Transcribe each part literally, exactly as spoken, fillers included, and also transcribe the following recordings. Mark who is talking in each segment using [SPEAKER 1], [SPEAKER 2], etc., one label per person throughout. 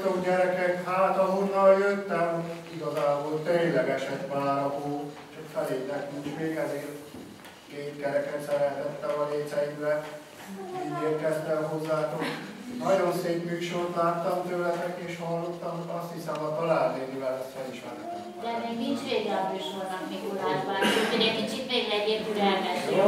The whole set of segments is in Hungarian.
[SPEAKER 1] Vagytok gyerekek, hát ahonnan jöttem, igazából tényleg esett már a hó, csak felétek nincs még, ezért két kereket szeretettem a léceimbe, így érkeztem hozzátok. Nagyon szép műsort láttam tőletek és hallottam, azt hiszem a találnénivel ezt felismertem.
[SPEAKER 2] De még nincs vége a műsornak, Mikulás bácsi, úgyhogy egy kicsit még legyél türelmes. Jó?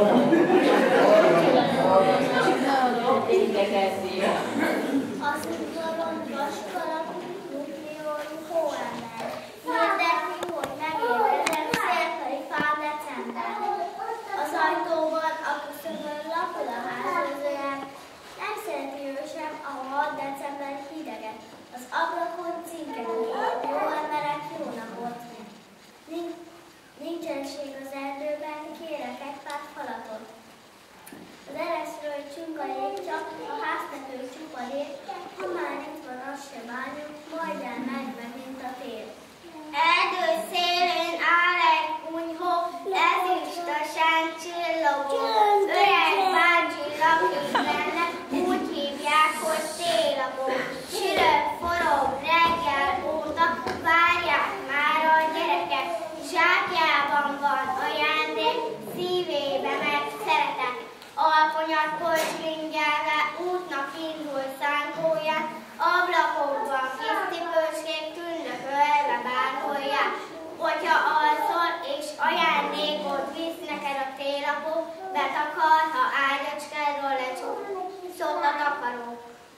[SPEAKER 2] Jó, tényleg kezdjük.
[SPEAKER 3] Az udvaron vaskalapú, nutriói hóember. Hirdetni, hogy megérkezett szélkari fán decemberben. Az ajtóban a küszöbön lapod a házőzőjel. Nem szereti ő sem a hat december hideget. Az ablakon cinkekül, jó emberek, jó napot. Nincsenség az erdőben, kérek egy pár falatot. Az ereszről csunka ég, csak a háztető csupadék, ha már itt van, az se bánjuk, majd el megy megint a tér.
[SPEAKER 4] Erdő szélén áll egy kunyhó, ezüstesen csillogó. Öreg bácsi lakik benne, úgy hívják, hogy télapó. Csürög, forog reggel óta, várják már a gyerekek. Zsákjában van ajándék, szívébe meg szeretet. Alkonyat kocslingelve útnak indul szánkóját, ablakokban kis cipőskék tündökölve bárolják. Hogyha alszol és ajándékot visz neked a télapó, betakar, ha ágyacskádról lecsúszott a takaró.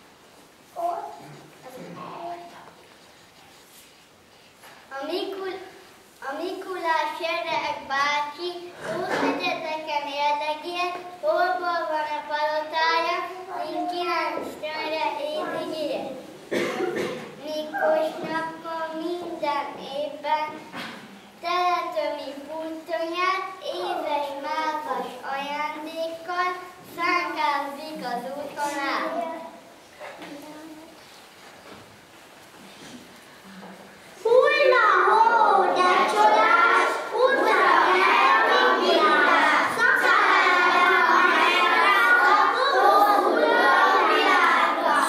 [SPEAKER 4] A, Mikul, a Mikulás gyerek bácsi útnegyedeken érdegél, holból van a palotája, mint kilenc tönre éjjel. Mikos napon minden évben teletömi pultonyát, éves málvas ajándékkal szánkázik az úton át.
[SPEAKER 3] Hulla hó, de csodás, utána el a Mikulás, szakállja a helyre, hó hulla a világra.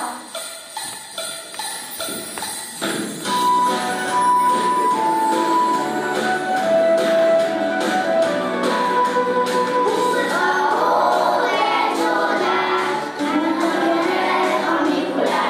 [SPEAKER 3] Hulla hó, de csodás, el a Mikulás.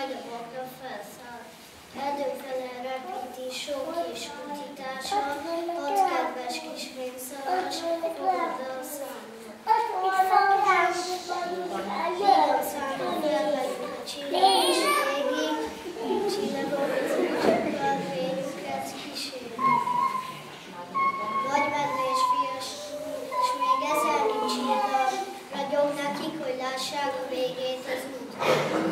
[SPEAKER 4] majd a bakra felszáll. Erdők fele repíti sok kis kutyitása, hat kedves kis fényszalas, fogadda a számot. Minden számon felvegyük a csillag is végig, csillagok csokkal vérünket kísérni. Nagymedve és fias, és még ezernyi csillag, ragyog nekik, hogy lássák a végét az útnak.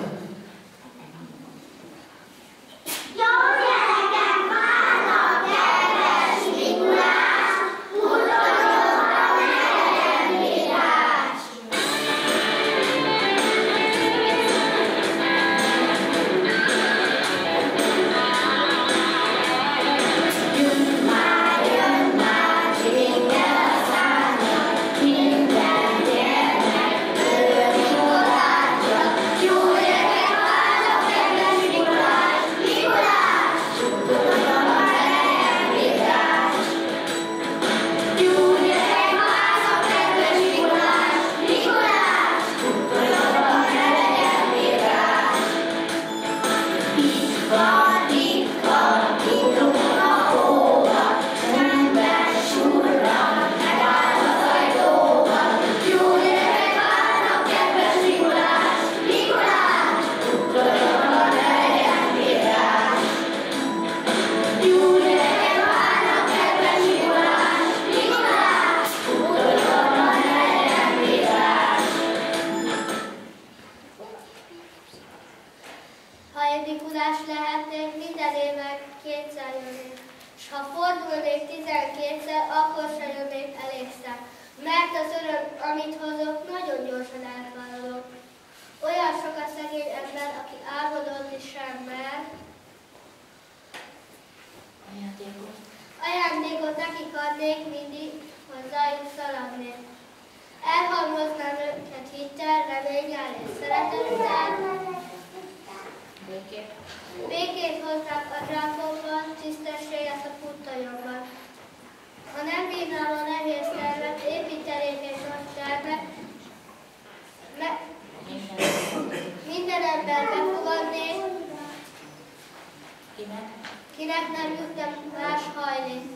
[SPEAKER 4] Kinek nem juttam más hajlét.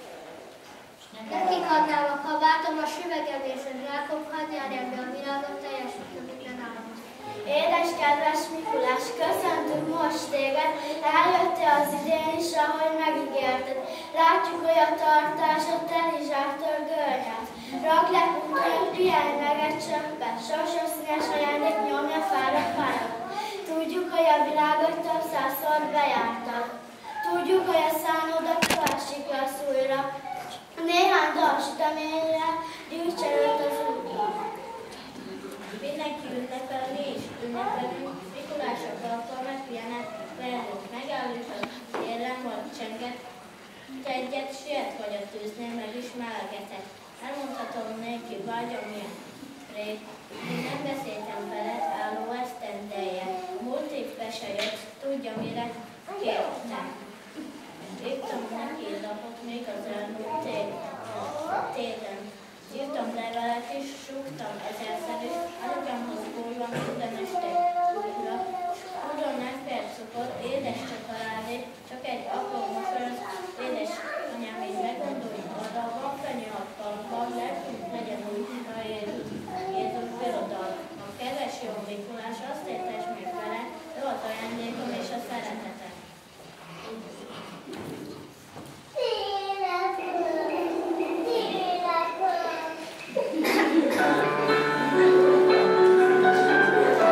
[SPEAKER 4] Nekik adnám a kabátom, a süvegem és a zsákom, hadd járjam be a világot, teljesítem minden álmot.
[SPEAKER 3] Édes kedves Mikulás, köszöntünk most téged, eljöttél az idén is, ahogy megígérted. Látjuk, hogy a tartásod telizsáktól görnyed. Rakd le punkton, pihenj meg egy csöppet, sorsos színes ajándék nyomja fáradt pályádat. Tudjuk, hogy a világot több százszor bejártad. Tudjuk, hogy a szánodat tovább lesz újra. Néhány dal süteményre gyűjtsen őt az úton.
[SPEAKER 4] Mindenki ünnepel, mi is ünnepelünk. Mikulások alkalmat megpihenett, lehetett megállítani, érlem vagy csenget. Te egyet siet vagy a tűznél, meg is melegetek. Elmondhatom néki, vágyom milyen rég. Én nem beszéltem veled, álló esztendeje. Múlt évbe se jött, tudja mire kértem. Írtam neki lapot még az elmúlt télen. Írtam levelet is, súgtam ezerszer is, anyukámhoz bújva minden este újra. Tudom, nem fért cukor, édes csokoládé, csak egy apró mosolyos, édes anyám, így megmondolj arra, van fenyő a falban, lelkünk legyen új, ha Jézus birodal. A kedves jó Mikulás, azt értes még vele, ő az ajándékom és a szeretetem.
[SPEAKER 3] Thank you.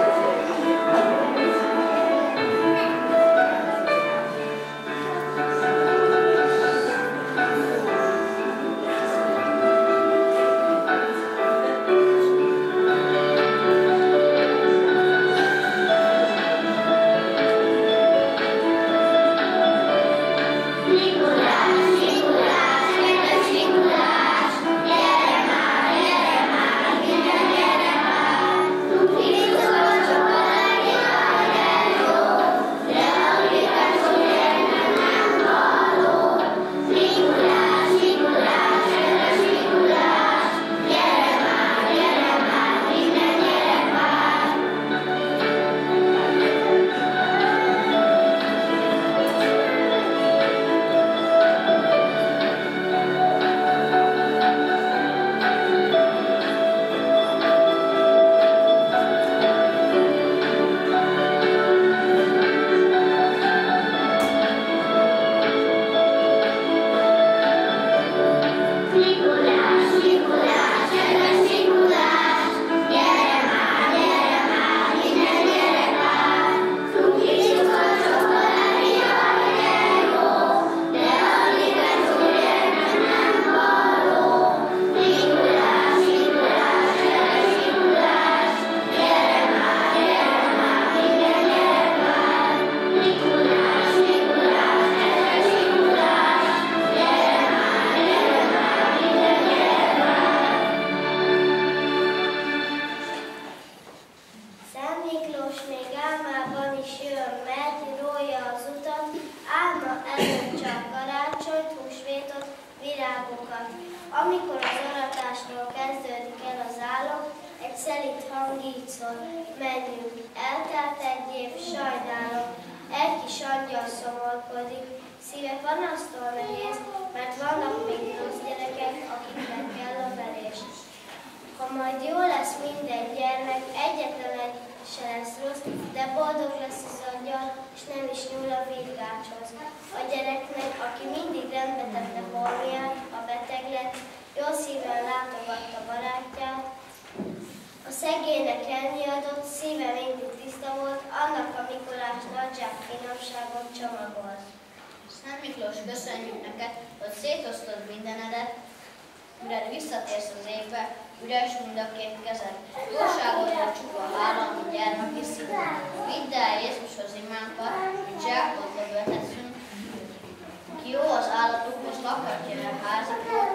[SPEAKER 3] Miklós még álmában is jön, megy, rója az utat, álma előtt csak karácsonyt, húsvétot, virágokat. Amikor az aratásról kezdődik el az álom, egy szelíd hang így szól, menjünk, eltelt egy év, sajnálom, egy kis angyal szomorkodik, szíve panasztól nehéz, mert vannak még rossz gyerekek, akiknek kell a verés. Ha majd jó lesz minden gyermek, egyetlen egy se lesz rossz, de boldog lesz az angyal, és nem is nyúl a védgácshoz. A gyereknek, aki mindig rendbe tette holmiát, a beteg lett, jó szívvel látogatta barátját, a szegénynek ennyi adott, szíve mindig tiszta volt, annak a Mikulás nagyzsák finomságot csomagolt.
[SPEAKER 4] Szent Miklós, köszönjük neked, hogy szétosztod mindenedet, mire visszatérsz az évbe, üres mind a két kezed. Jóságodra csupa hála, mint gyermeki szíved. Vidd el Jézushoz imánkat, mint zsákot dögölteszünk. Ki jó az állatukhoz, lakatja el házikot.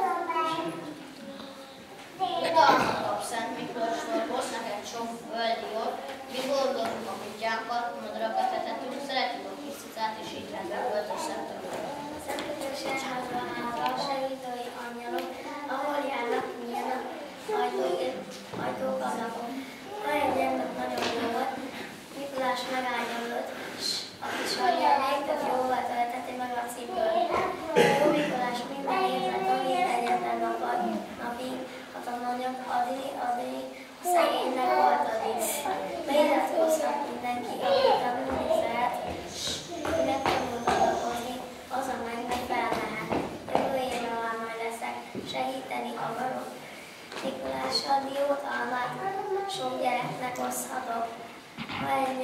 [SPEAKER 4] Utalmat kap Szent Miklóstól, hoz neked sok földi jót. Mi gondolunk a kutyánkat, madarakat etetünk, szeretjük a kis cicát, és így rendben költözhetünk.
[SPEAKER 3] Szent Miklós egyházban hátra, segítői angyalok, ahol járnak milyenek ajtók ablakon. Nagyon gyermek nagyon jó volt, Mikulás megágyalott, és a kis anyja még több jóval tölteti meg a cipőt. Jó Mikulás minden évben tanít egyetlen napig, a tananyag adni, adni, a szegénynek volt adni. Beiratkozhat mindenki, aki tanulni szeret, kinek tanul adakozni, az a mennybe fel lehet. Jövő évben már majd leszek, segíteni akarok. Mikulás ad jót almát, sok gyereknek hozhatok. Ha egy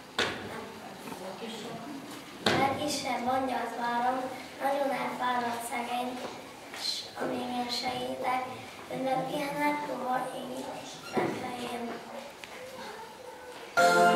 [SPEAKER 3] legkisebb angyalt várom, nagyon elfáradt szegény, és amíg én segítek, önök ilyenek, hova én nem fején.